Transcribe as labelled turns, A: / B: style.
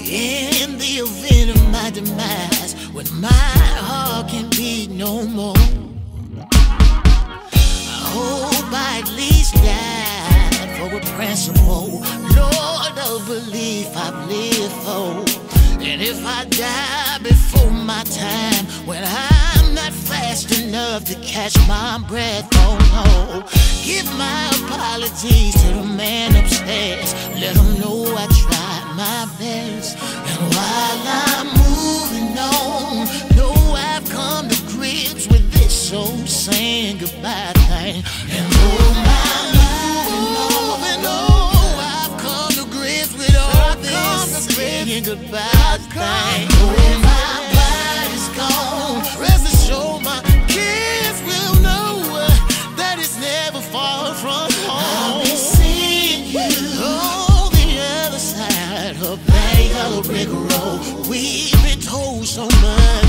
A: In the event of my demise, when my heart can beat no more, I hope I at least died for a principle, Lord, of belief I've lived for. And if I die before my time, when I'm not fast enough to catch my breath, oh no, give my apologies to the man upstairs. Let him know I tried my best. And while I'm moving on, know I've come to grips with this old saying goodbye thing. And oh my, moving on, I've come to grips with all this saying goodbye thing. Oh my body's gone, rest assured my kids will know that it's never far from home. I'll be seeing you on the other side of that yellow brick road. We've been told so much.